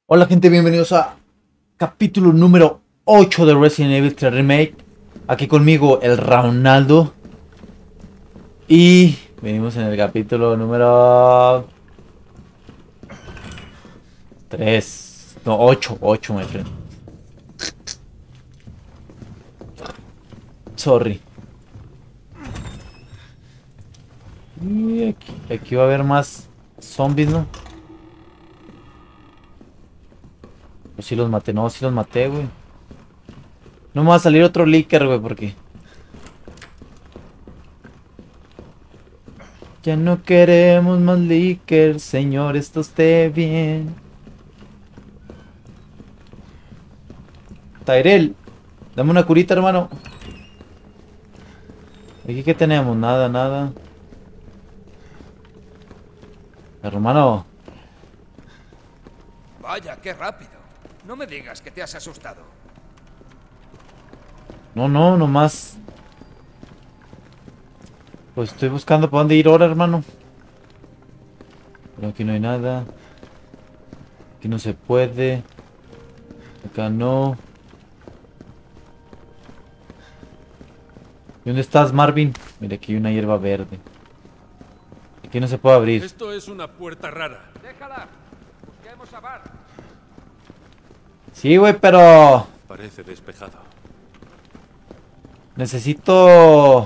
Hola gente, bienvenidos a capítulo número 8 de Resident Evil 3 Remake. Aquí conmigo el Ronaldo. Y venimos en el capítulo número 3. No, 8 my friend. Sorry. Y aquí va a haber más zombies, ¿no? O si los maté, no, si los maté, güey. No me va a salir otro leaker, güey, porque ya no queremos más leakers, señor, esto esté bien. Tyrell, dame una curita, hermano. Aquí que tenemos, nada, nada. Hermano, Vaya, qué rápido. No me digas que te has asustado. no, nomás. Pues estoy buscando para dónde ir ahora, hermano. Pero aquí no hay nada. Aquí no se puede. Acá no. ¿Y dónde estás, Marvin? Mira, aquí hay una hierba verde. Aquí no se puede abrir. Esto es una puerta rara. Déjala. Busquemos a Bar. Sí, güey, pero Parece despejado. necesito...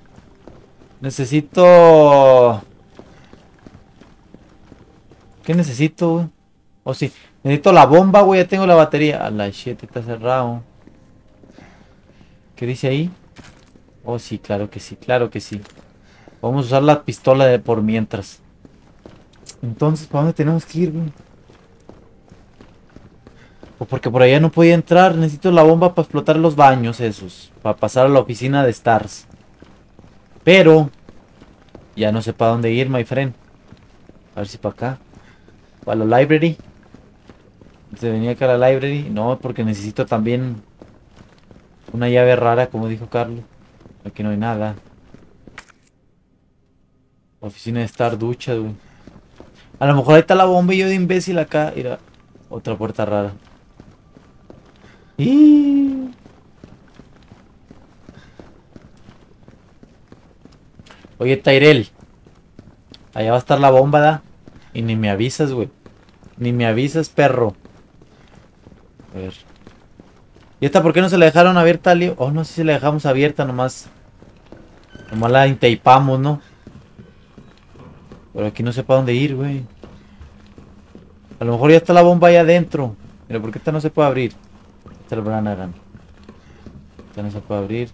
Necesito... ¿Qué necesito, güey? Oh, sí. Necesito la bomba, güey. Ya tengo la batería. A la shit, está cerrado. ¿Qué dice ahí? Oh, sí, claro que sí, claro que sí. Vamos a usar la pistola de por mientras. Entonces, ¿para dónde tenemos que ir, güey? O porque por allá no podía entrar. Necesito la bomba para explotar los baños esos. Para pasar a la oficina de Stars. Pero ya no sé para dónde ir, my friend. A ver si para acá. Para la library. Se venía acá a la library. No, porque necesito también una llave rara, como dijo Carlos. Aquí no hay nada. Oficina de Star, ducha, güey. A lo mejor ahí está la bomba y yo de imbécil acá. Mira, otra puerta rara. Y... Oye, Tyrell. Allá va a estar la bomba, ¿da? Y ni me avisas, güey. Ni me avisas, perro. A ver. ¿Y esta por qué no se la dejaron abierta, Leo? Oh, no sé si la dejamos abierta nomás. Nomás la intapamos, ¿no? Pero aquí no sé para dónde ir, güey. A lo mejor ya está la bomba ahí adentro. Pero ¿por qué esta no se puede abrir? Esta es el Branagh. Esta no se puede abrir.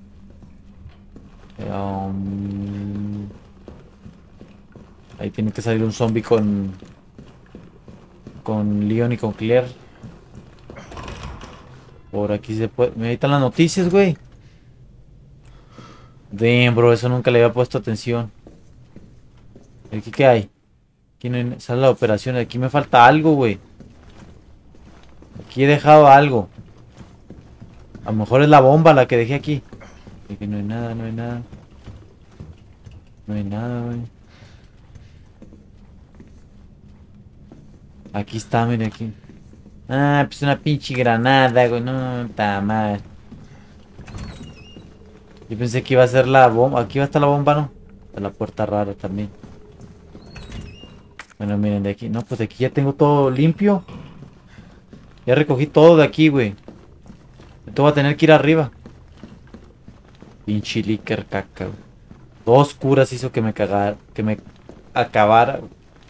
Ahí tiene que salir un zombie con Leon y con Claire. Por aquí se puede... Me están las noticias, güey. Damn, bro, eso nunca le había puesto atención. ¿Aquí qué hay? Aquí no hay... Sale la operación. Aquí me falta algo, güey. Aquí he dejado algo. A lo mejor es la bomba la que dejé aquí. Aquí no hay nada, no hay nada. No hay nada, güey. Aquí está, mire aquí. Ah, pues una pinche granada, güey. No, está mal. Yo pensé que iba a ser la bomba. Aquí va a estar la bomba, ¿no? Está la puerta rara también. Bueno, miren, de aquí. No, pues de aquí ya tengo todo limpio. Ya recogí todo de aquí, güey. Entonces voy a tener que ir arriba. Pinche licker caca, güey. Dos curas hizo que me cagara. Que me acabara.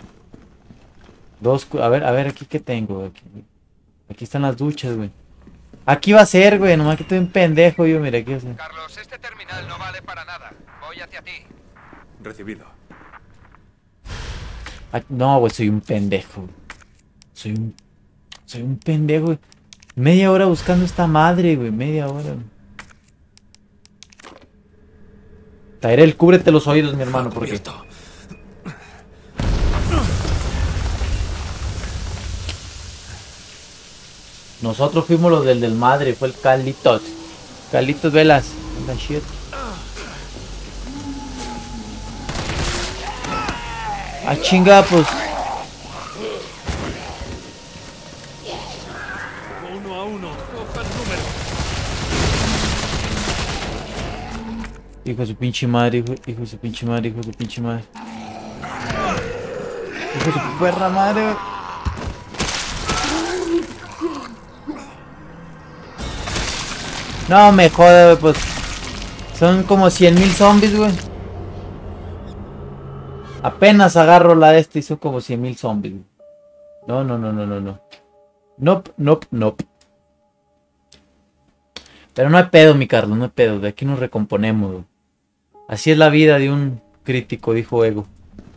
A ver, aquí qué tengo. Aquí están las duchas, güey. Aquí va a ser, güey. Nomás que estoy un pendejo yo. Mira, aquí va a ser. Carlos, este terminal no vale para nada. Voy hacia ti. Recibido. No, güey, soy un pendejo. Soy un... Soy un pendejo, güey. Media hora buscando esta madre, güey. Media hora. Tyrell, cúbrete los oídos, mi hermano, porque... Nosotros fuimos los del madre, fue el Carlitos. Carlitos Velas. Anda, shit. Ah, chinga, pues. uno. Cojan número. Hijo de su pinche madre, hijo de su pinche madre, hijo de su pinche madre. Hijo de su perra madre, güey. No me jodas, güey, pues. Son como 100,000 zombies, güey. Apenas agarro la de este y son como 100,000 zombies, güey. No, no, no, no, no, no. Nope, nope, nope. Pero no hay pedo, mi Carlos, no hay pedo. De aquí nos recomponemos, güey. Así es la vida de un crítico, dijo Ego.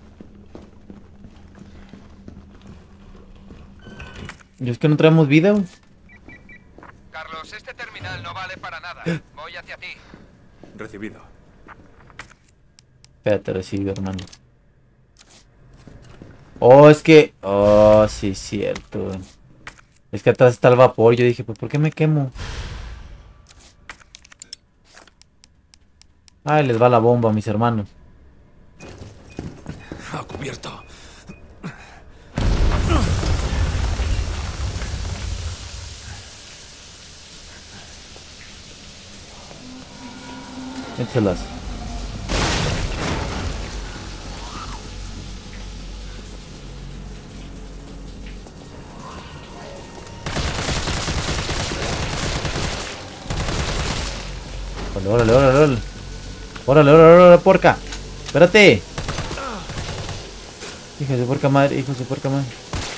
¿Y es que no traemos vida, güey? Carlos, este terminal no vale para nada. Voy hacia ti. Recibido. Espérate, recibido, hermano. Oh, es que... Oh, sí, cierto, güey. Es que atrás está el vapor. Yo dije, pues, ¿por qué me quemo? Ay, les va la bomba a mis hermanos. Ha cubierto. Échelas. Órale, órale, órale, órale. Órale, órale, órale, porca. Espérate. Hijo de puerca madre, hijo de puerca madre.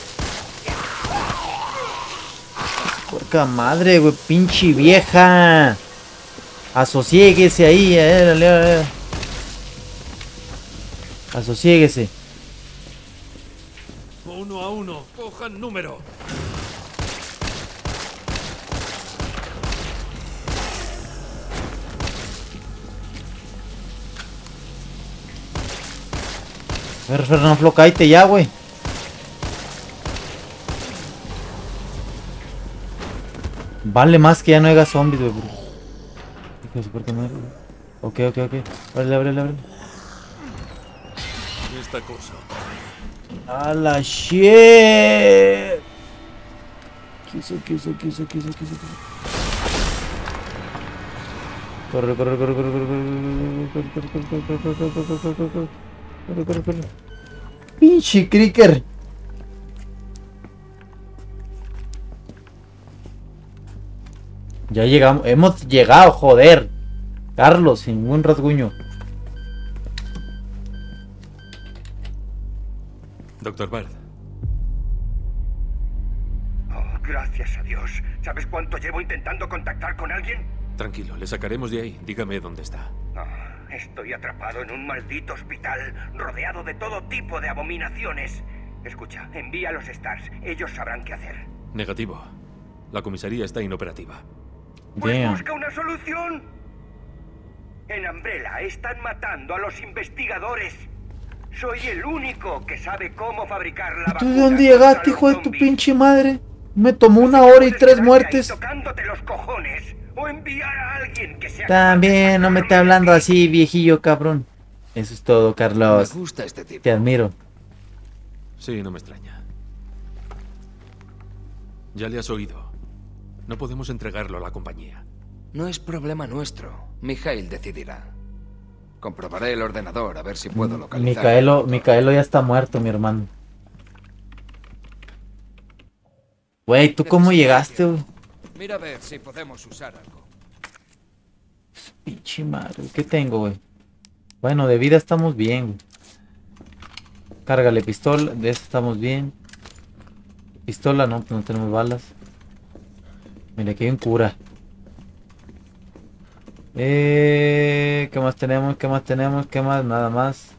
Puerca madre, güey, pinche vieja. Asosiéguese ahí, asosiéguese. 1 a 1. Cojan número. A ver, Fernando Flo, cállate ya, güey. Vale más que ya no haya zombies, güey. Hijo de su puerca madre, güey. Ok, ok, ok. Ábrele, ábrele, ábrele. Esta cosa. A la shit. Quiso. Corre, corre, corre, corre, corre, corre. Pinche cricker. Ya llegamos, hemos llegado, joder. Carlos, sin ningún rasguño. Doctor Bard. Oh, gracias a Dios. ¿Sabes cuánto llevo intentando contactar con alguien? Tranquilo, le sacaremos de ahí. Dígame dónde está. Estoy atrapado en un maldito hospital, rodeado de todo tipo de abominaciones. Escucha, envía a los Stars. Ellos sabrán qué hacer. Negativo. La comisaría está inoperativa. Pues Damn. busca una solución. En Umbrella están matando a los investigadores. Soy el único que sabe cómo fabricar la ¿Y tú vacuna de dónde contra llegaste, los hijo de tu zombies. pinche madre? Me tomó Pues una si hora y puedes 3 quedarte muertes. ahí tocándote los cojones o enviar a alguien que sea También, no me esté hablando así, viejillo cabrón. Eso es todo, Carlos. Me gusta este tipo. Te admiro. Sí, no me extraña. Ya le has oído. No podemos entregarlo a la compañía. No es problema nuestro. Mikhail decidirá. Comprobaré el ordenador a ver si puedo localizar. Micaelo ya está muerto, mi hermano. Güey, ¿tú cómo llegaste, güey? Mira a ver si podemos usar algo. Pinche madre, ¿qué tengo, güey? Bueno, de vida estamos bien, güey. Cárgale pistola, de eso estamos bien. Pistola, no, pues no tenemos balas. Mira, aquí hay un cura. ¿Qué más tenemos? ¿Qué más tenemos? ¿Qué más? Nada más.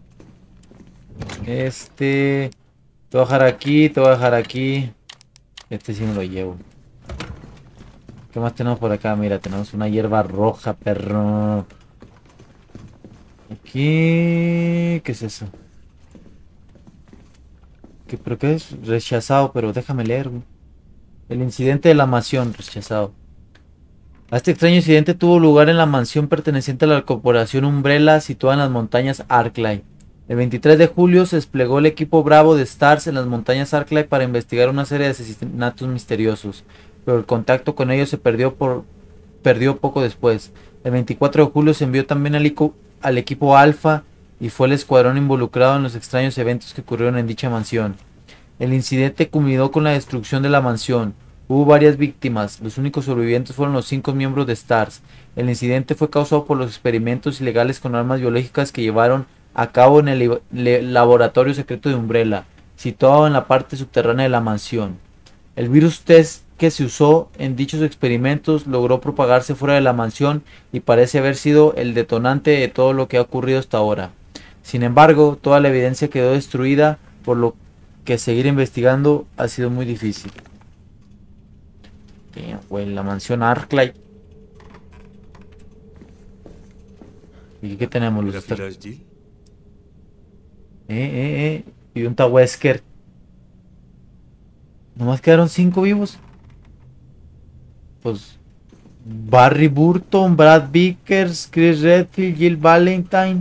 Te voy a dejar aquí, te voy a dejar aquí. Este sí me lo llevo. ¿Qué más tenemos por acá? Mira, tenemos una hierba roja, perro. Aquí... ¿Qué es eso? ¿Pero qué es? Rechazado, pero déjame leer, güey. El incidente de la mansión, rechazado. Este extraño incidente tuvo lugar en la mansión perteneciente a la corporación Umbrella, situada en las montañas Arclight. El 23 de julio se desplegó el equipo Bravo de Stars en las montañas Arclight para investigar una serie de asesinatos misteriosos. pero el contacto con ellos se perdió poco después. El 24 de julio se envió también al equipo Alpha y fue el escuadrón involucrado en los extraños eventos que ocurrieron en dicha mansión. El incidente culminó con la destrucción de la mansión. Hubo varias víctimas. Los únicos sobrevivientes fueron los 5 miembros de STARS. El incidente fue causado por los experimentos ilegales con armas biológicas que llevaron a cabo en el laboratorio secreto de Umbrella, situado en la parte subterránea de la mansión. El virus test que se usó en dichos experimentos logró propagarse fuera de la mansión y parece haber sido el detonante de todo lo que ha ocurrido hasta ahora. Sin embargo, toda la evidencia quedó destruida, por lo que seguir investigando ha sido muy difícil. Güey, la mansión Arclight. ¿Y qué tenemos? ¿La fila es Jill? Y un Wesker. Nomás quedaron 5 vivos. Pues Barry Burton, Brad Vickers, Chris Redfield, Jill Valentine.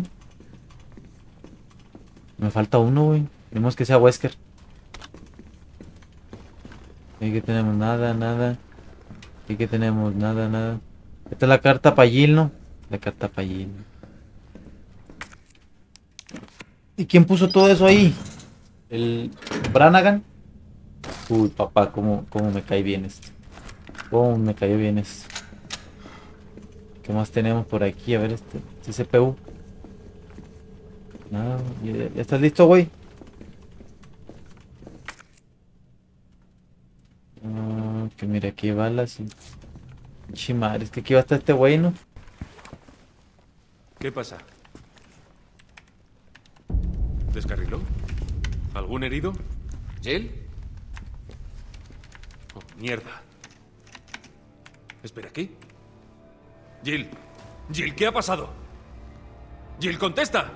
Me falta uno, güey. Tenemos que sea Wesker. ¿Y qué tenemos? Nada. ¿Y qué tenemos? Nada. Esta es la carta para Jill, ¿no? La carta para Jill. ¿Y quién puso todo eso ahí? ¿El Branagh? Uy, papá, cómo me cae bien esto. Cómo me cayó bien esto. ¿Qué más tenemos por aquí? A ver, este CPU. No, ¿ya estás listo, güey? Que mira, aquí hay balas. Chimar, es que aquí va a estar este güey, ¿no? ¿Qué pasa? ¿Descarriló? ¿Algún herido? ¿Jill? Oh, mierda. Espera, ¿qué? Jill. Jill, ¿qué ha pasado? Jill, contesta.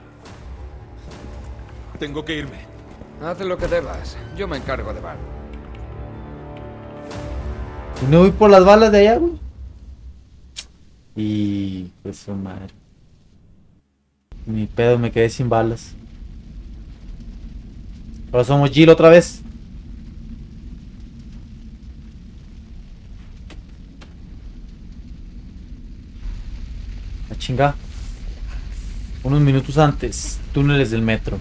Tengo que irme. Haz lo que debas. Yo me encargo de Val. ¿Y no voy por las balas de allá, güey? Y pues su madre. Ni pedo, me quedé sin balas. Ahora somos Jill otra vez. La chinga. Unos minutos antes, túneles del metro.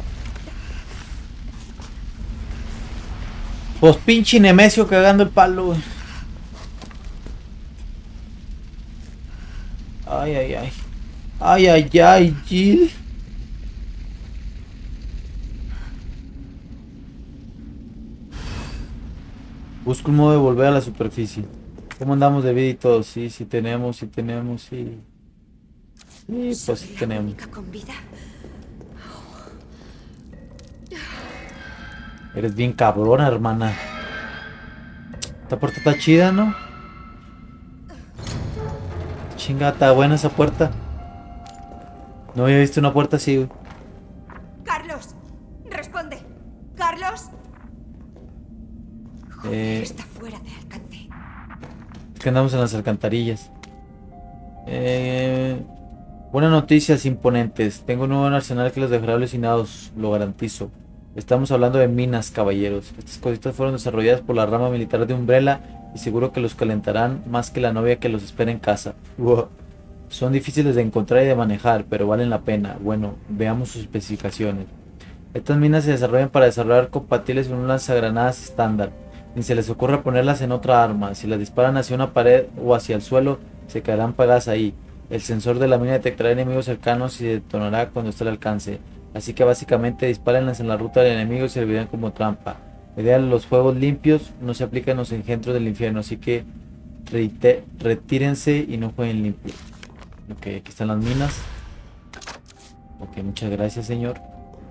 Pues pinche Nemesio cagando el palo, güey. Ay, Jill. Busco un modo de volver a la superficie. ¿Cómo andamos de vida y todo? Sí, tenemos, sí. Sí, pues sí tenemos. Con vida. Eres bien cabrona, hermana. Esta puerta está chida, ¿no? Chinga, está buena esa puerta. No había visto una puerta así, güey. Carlos, responde. Carlos. Joder, está fuera de alcance. Es que andamos en las alcantarillas. Buenas noticias, imponentes. Tengo un nuevo arsenal que los dejará alucinados, lo garantizo. Estamos hablando de minas, caballeros. Estas cositas fueron desarrolladas por la rama militar de Umbrella y seguro que los calentarán más que la novia que los espera en casa. Wow. Son difíciles de encontrar y de manejar, pero valen la pena. Bueno, veamos sus especificaciones. Estas minas se desarrollan para desarrollar compatibles con un lanzagranadas estándar. Ni se les ocurre ponerlas en otra arma. Si las disparan hacia una pared o hacia el suelo, se quedarán pegadas ahí. El sensor de la mina detectará enemigos cercanos y detonará cuando esté al alcance. Así que básicamente dispárenlas en la ruta del enemigo y servirán como trampa. La idea de los juegos limpios no se aplica en los engendros del infierno, así que retírense y no jueguen limpio. Ok, aquí están las minas. Ok, muchas gracias, señor.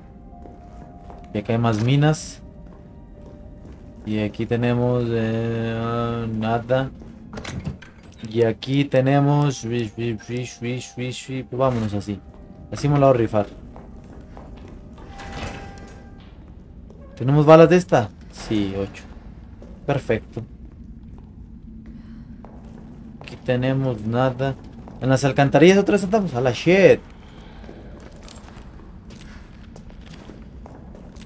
Y acá hay más minas. Y aquí tenemos nada. Y aquí tenemos... Vámonos así. Así me lo voy a rifar. ¿Tenemos balas de esta? Sí, 8. Perfecto. Aquí tenemos nada. En las alcantarillas otra vez estamos. A la shit.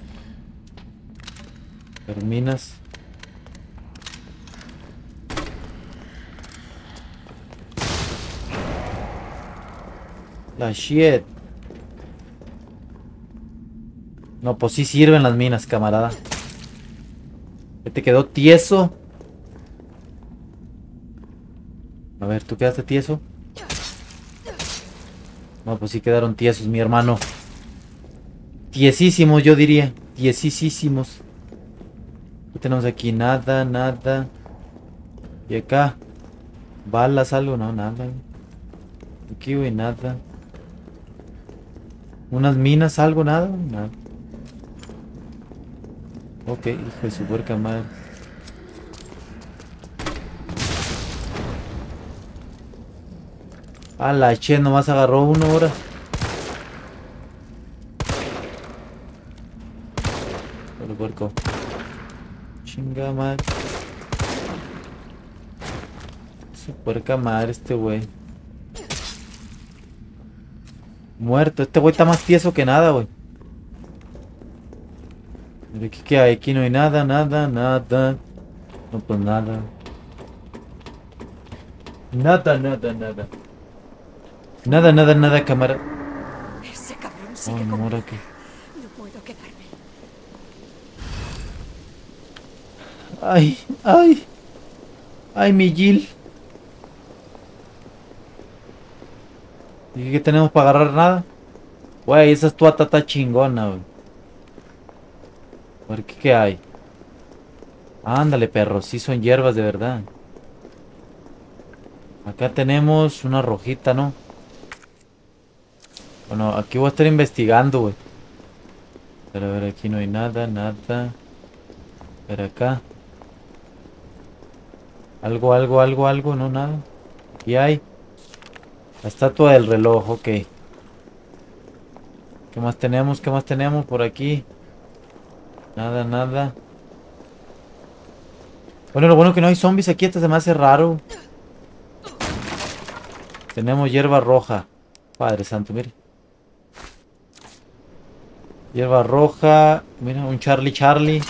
Terminas. La shit. No, pues sí sirven las minas, camarada. ¿Qué te quedó tieso? A ver, ¿tú quedaste tieso? No, pues sí quedaron tiesos, mi hermano. Tiesísimos, yo diría. Tiesísimos. ¿Qué tenemos aquí? Nada, nada. Y acá. ¿Balas, algo? No, nada. Aquí, güey, nada. ¿Unas minas, algo? Nada, nada. Ok, hijo de su puerca madre. A la che, nomás agarró uno ahora. Por puerco. Chinga madre. Su puerca madre este güey. Muerto. Este güey está más tieso que nada, güey. Aquí qué hay, aquí no hay nada, nada, nada. No, pues nada. Nada, nada, nada. Nada, nada, nada, cámara. Ese cabrón Oh, sigue no, conmigo. ahora qué. No puedo quedarme. Ay, ay. Ay, mi Jill. ¿Y qué tenemos para agarrar nada? Güey, esa estuata está chingona, güey. A ver, ¿qué hay? Ándale, perro, sí son hierbas de verdad. Acá tenemos una rojita, ¿no? Bueno, aquí voy a estar investigando, güey. Pero a ver, aquí no hay nada, nada. A ver, acá. Algo, algo, algo, algo, no, nada. Aquí hay. La estatua del reloj, ok. ¿Qué más tenemos? ¿Qué más tenemos por aquí? Nada, nada. Bueno, lo bueno que no hay zombies aquí, esto se me hace raro. Tenemos hierba roja. Padre santo, mire. Hierba roja. Mira, un Charlie Charlie.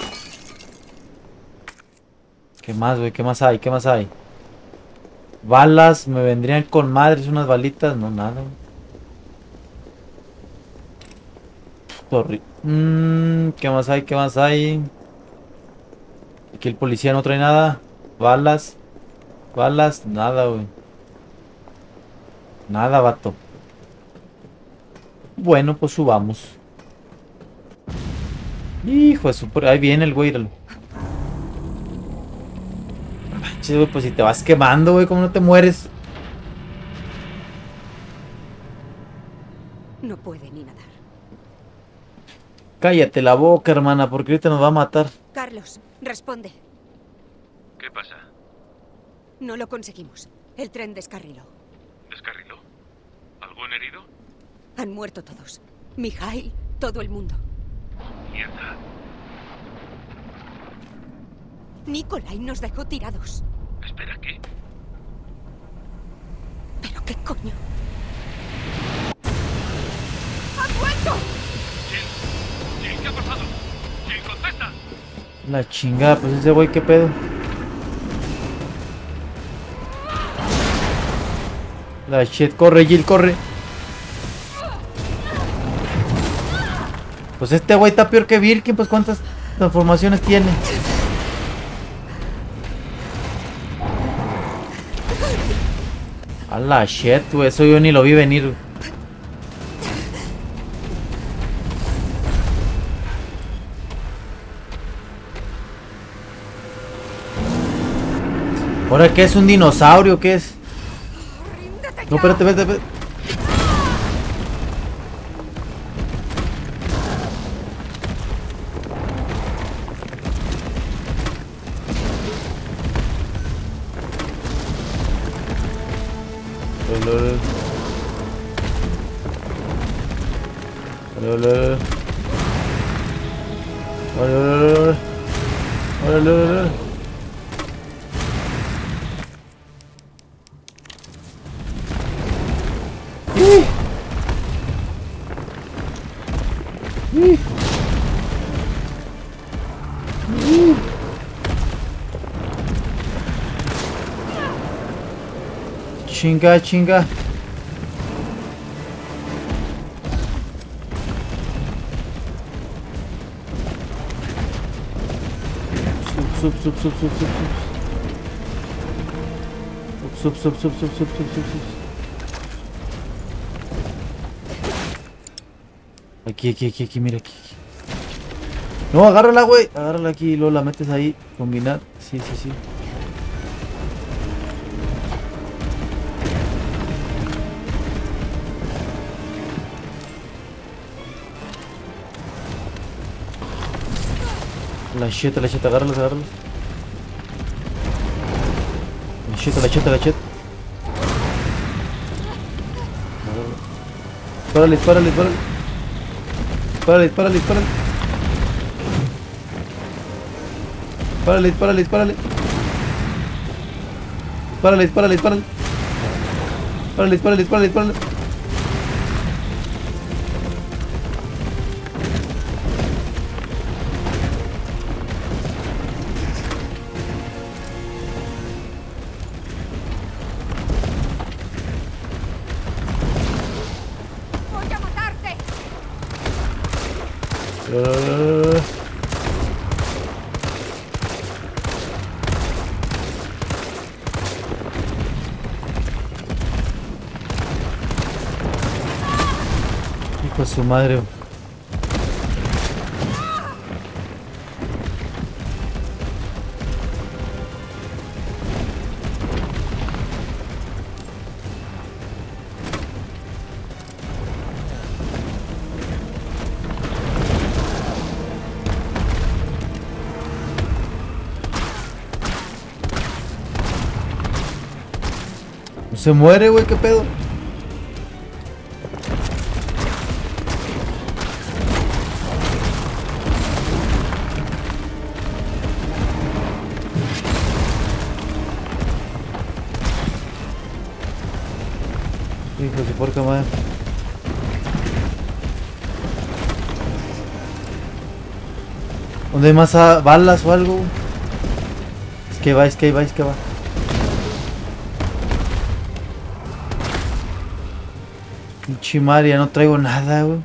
¿Qué más, güey? ¿Qué más hay? ¿Qué más hay? Balas, me vendrían con madres unas balitas. No, nada, güey. Sorry. ¿Qué más hay? ¿Qué más hay? Aquí el policía no trae nada. Balas. Balas, nada, güey. Nada, vato. Bueno, pues subamos. Hijo de su... Ahí viene el güey. Manches, güey, pues si te vas quemando, güey, ¿cómo no te mueres? No puede ni nadar. Cállate la boca, hermana, porque ahorita nos va a matar. Carlos, responde. ¿Qué pasa? No lo conseguimos. El tren descarriló. ¿Descarriló? ¿Algún herido? Han muerto todos. Mijail, todo el mundo. Mierda. Nikolai nos dejó tirados. Espera, ¿qué? ¿Pero qué coño? ¡Ha vuelto! Jill. Jill, ¿qué ha pasado? Jill, contesta. La chingada, pues ese güey, ¿qué pedo? La shit, corre, Jill, corre. Pues este güey está peor que Birkin, pues ¿cuántas transformaciones tiene? A la shit, güey, eso yo ni lo vi venir. ¿Ahora qué es? ¿Un dinosaurio? ¿Qué es? No, espérate, espérate, espérate. Chinga, chinga. sub, sub, sub, sub, sub, sub, sub, sub, sub, sub, sub, sub, sub. Aquí, mira aquí. No, agárrala, güey. Agárrala aquí y luego la metes ahí. Combinar. Sí. La shit, agárralas. La shit. Párale. ¡Voy a matarte! Hijo de su madre. No se muere, güey, qué pedo. Hijo de su porca madre. ¿Dónde hay más balas o algo? Es que va. Pinche madre, ya no traigo nada, güey.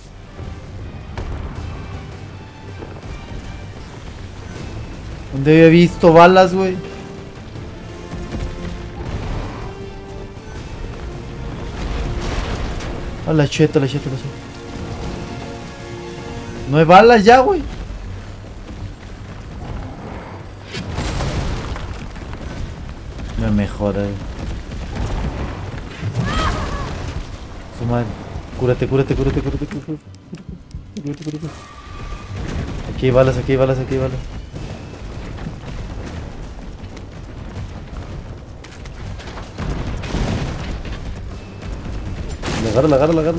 ¿Dónde había visto balas, güey? A la cheta. No hay balas ya, güey. No me jodas. Su madre. Cúrate. Aquí hay balas. Agárrala.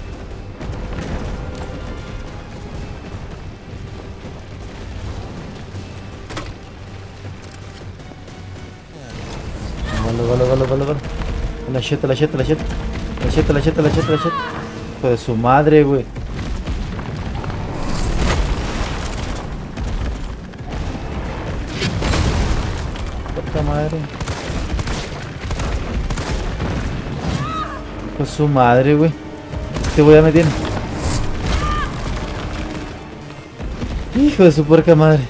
Vale. La shit. Hijo de su madre, güey. Puta madre. Hijo de su madre, güey. Te voy a meter. Hijo de su puerca madre.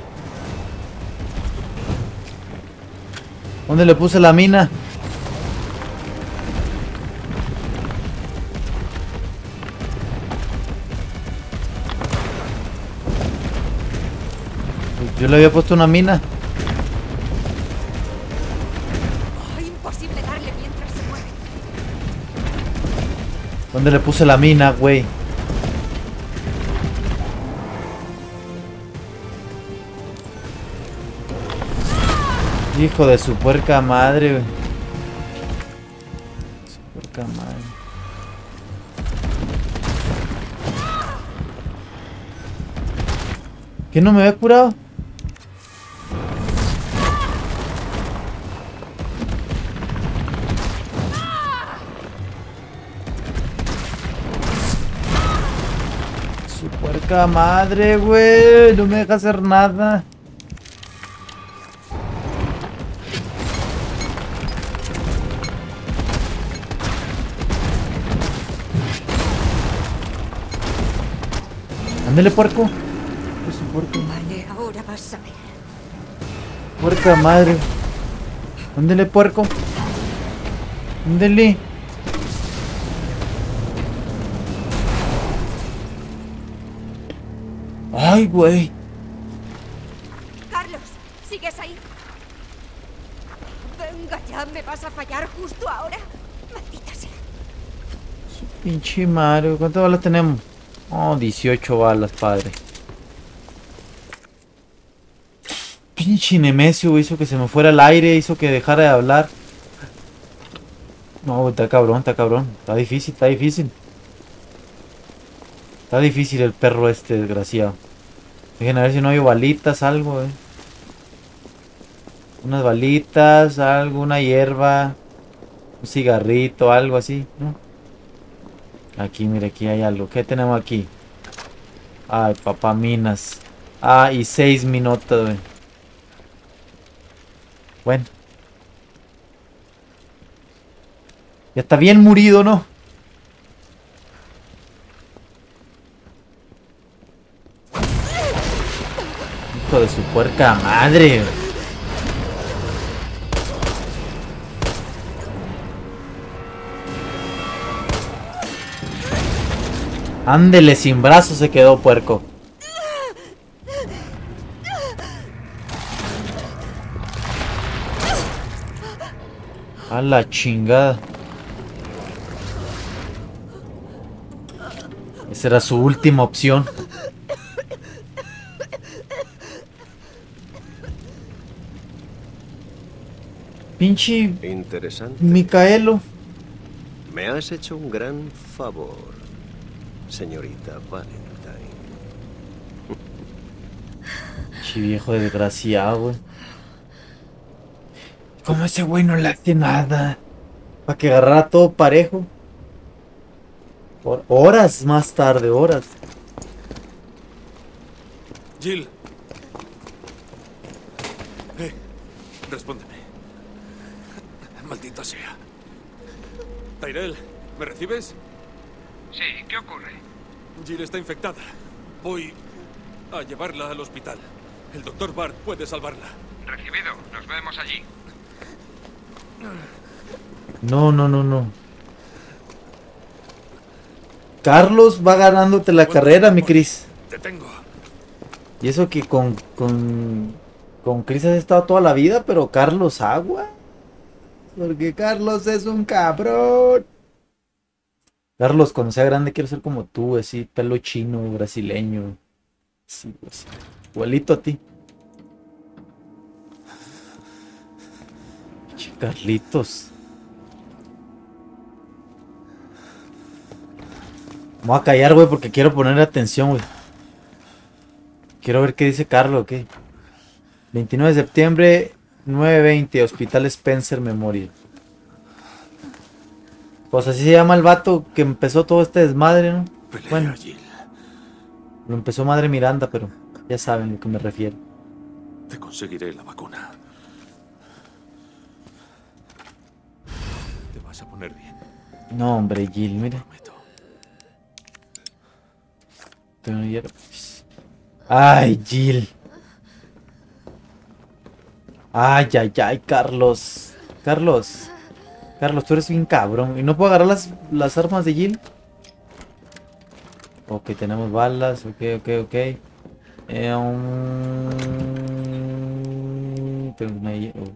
¿Dónde le puse la mina? Yo le había puesto una mina. Oh, imposible darle mientras se mueve. ¿Dónde le puse la mina, güey? Hijo de su puerca madre, güey. Su puerca madre. ¿Qué no me había curado? Su puerca madre, güey. No me deja hacer nada. Ándale, puerco. Es un puerco. Vale, ahora vas a ver. Puerca madre. Ándele, puerco. Ándele. Ay, güey. Carlos, ¿sigues ahí? Venga ya, ¿me vas a fallar justo ahora? Maldita sea. Pinche Mario. ¿Cuántas balas tenemos? Oh, 18 balas, padre. Pinche Nemesio hizo que se me fuera el aire, hizo que dejara de hablar. No, está cabrón, está cabrón. Está difícil, está difícil. Está difícil el perro este, desgraciado. Dejen a ver si no hay balitas, algo, Unas balitas, algo, una hierba. Un cigarrito, algo así, ¿no? Aquí, mire, aquí hay algo. ¿Qué tenemos aquí? Ay, papaminas. Ah, y 6 minutos, güey. Bueno. Ya está bien murido, ¿no? Hijo de su puerca madre. Ándele, sin brazos se quedó, puerco. A la chingada. Esa era su última opción. Pinche Interesante. Micaelo. Me has hecho un gran favor, señorita Valentine. Pinche viejo desgraciado, güey. ¿Cómo ese güey no le hace nada? Para que agarrara todo parejo. Horas más tarde, horas. Jill. Respóndeme. Maldita sea. Tyrell, ¿me recibes? Sí, ¿qué ocurre? Jill está infectada. Voy a llevarla al hospital. El doctor Bart puede salvarla. Recibido, nos vemos allí. No, no, no, no. Carlos va ganándote la carrera, mi Chris. Te tengo. Y eso que con Chris has estado toda la vida, pero Carlos agua. Porque Carlos es un cabrón. Carlos, cuando sea grande quiero ser como tú, así, pelo chino, brasileño. Sí, pues, igualito a ti. Che, Carlitos. Me voy a callar, güey, porque quiero poner atención, güey. Quiero ver qué dice Carlos, ¿qué? 29 de septiembre, 9:20, Hospital Spencer Memorial. Pues así se llama el vato que empezó todo este desmadre, ¿no? Pelea, Bueno, Jill. lo empezó Madre Miranda, pero ya saben a lo que me refiero. Te conseguiré la vacuna. Te vas a poner bien. No, hombre, Jill, mira. Prometo. Ay, Jill. Ay, ay, ay, Carlos. Carlos, tú eres bien cabrón. ¿Y no puedo agarrar las armas de Jill? Ok, tenemos balas. Ok. Tengo una...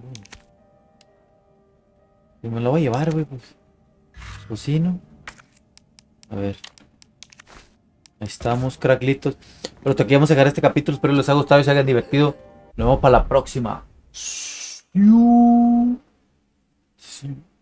Y me la voy a llevar, güey, pues. Pues sí, ¿no? A ver. Ahí estamos, cracklitos. Pero hasta aquí vamos a dejar este capítulo. Espero les haya gustado y se hayan divertido. Nos vemos para la próxima. Sí.